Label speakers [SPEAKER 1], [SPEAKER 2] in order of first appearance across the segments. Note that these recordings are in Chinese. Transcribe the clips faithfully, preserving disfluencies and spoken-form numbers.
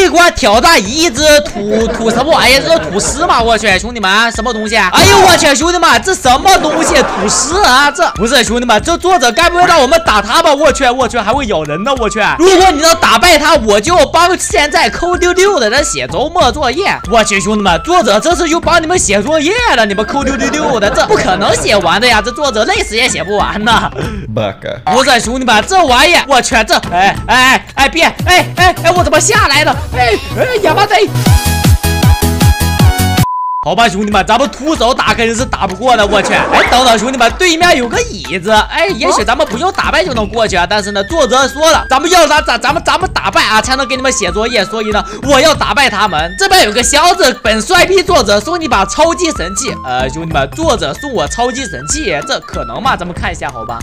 [SPEAKER 1] 关挑战一只吐吐什么玩意儿？这是吐丝吗？我去，兄弟们，什么东西？哎呦我去，兄弟们，这什么东西？吐丝啊？这不是兄弟们，这作者该不会让我们打他吧？我去，我去，还会咬人呢！我去，如果你能打败他，我就帮现在抠丢丢的人写周末作业。我去，兄弟们，作者这次又帮你们写作业了，你们抠丢丢丢的，这不可能写完的呀！这作者累死也写不完呢。不是兄弟们，这玩意儿，我去，这哎哎哎别哎哎哎，我怎么下来了？哎哎哑巴贼！好吧，兄弟们，咱们徒手打肯定是打不过的。我去，哎，等等，兄弟们，对面有个椅子，哎，也许咱们不用打败就能过去啊。但是呢，作者说了，咱们要咱咱咱们咱们打败啊，才能给你们写作业。所以呢，我要打败他们。这边有个箱子，本帅逼作者送你把超级神器。呃，兄弟们，作者送我超级神器，这可能吗？咱们看一下，好吧。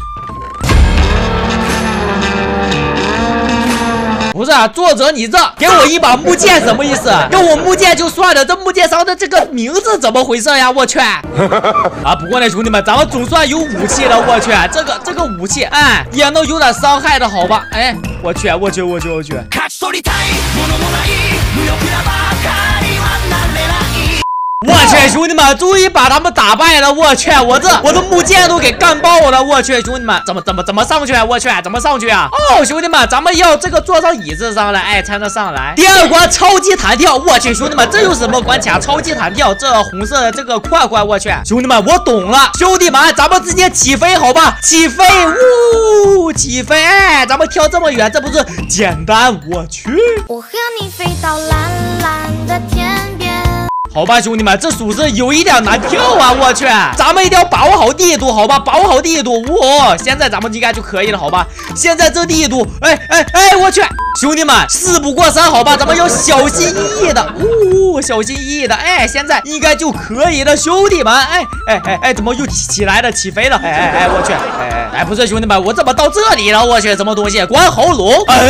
[SPEAKER 1] 不是啊，作者你这给我一把木剑什么意思？给我木剑就算了，这木剑上的这个名字怎么回事呀？我去！啊，不过呢，兄弟们，咱们总算有武器了。我去，这个这个武器，哎，也能有点伤害的，好吧？哎，我去，我去，我去，我去！我去，兄弟们，终于把他们打败了！我去，我这我的木剑都给干爆了！我去，兄弟们，怎么怎么怎么上去？我去，怎么上去啊？哦，兄弟们，咱们要这个坐上椅子上来，哎，才能上来。第二关超级弹跳！我去，兄弟们，这有什么关卡？超级弹跳，这红色的这个块块，我去，兄弟们，我懂了，兄弟们，咱们直接起飞，好吧？起飞，呜，起飞！哎，咱们跳这么远，这不是简单？我去，
[SPEAKER 2] 我和你飞到蓝蓝的天边。
[SPEAKER 1] 好吧，兄弟们，这属实有一点难跳啊！我去，咱们一定要把握好地图，好吧？把握好地图，哇！现在咱们应该就可以了，好吧？现在这地图，哎哎哎，我去，兄弟们，事不过三，好吧？咱们要小心翼翼的，呜、哦，小心翼翼的，哎，现在应该就可以了，兄弟们，哎哎哎哎，怎么又起起来了，起飞了？哎哎哎，我去，哎哎哎，不是兄弟们，我怎么到这里了？我去，什么东西？关喉咙？嗯。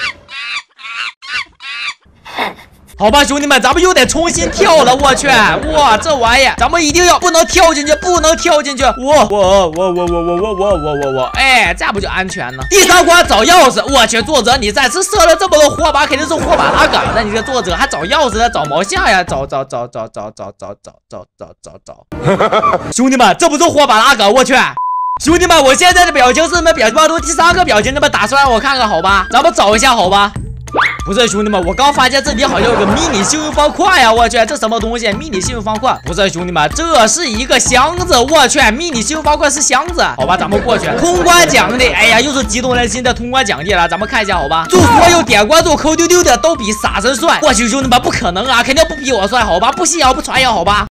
[SPEAKER 1] 好吧，兄弟们，咱们又得重新跳了。我去，哇，这玩意儿，咱们一定要不能跳进去，不能跳进去。我我我我我我我我我我我，哎，这样不就安全呢？第三关找钥匙。我去，作者你再次设了这么多火把，肯定是火把拉杆的。你这作者还找钥匙呢？找毛线呀？找找找找找找找找找找找找。兄弟们，这不是火把拉杆？我去。兄弟们，我现在的表情是你们表情包中第三个表情，你们打出来我看看，好吧？咱们找一下，好吧？不是兄弟们，我刚发现这里好像有个迷你幸运方块呀！我去，这什么东西？迷你幸运方块？不是兄弟们，这是一个箱子！我去，迷你幸运方块是箱子。好吧，咱们过去。通关奖励，哎呀，又是激动人心的通关奖励了。咱们看一下，好吧？祝所有点关注抠丢丢的都比傻神帅！我去，兄弟们，不可能啊，肯定不比我帅，好吧？不信谣不传谣，好吧？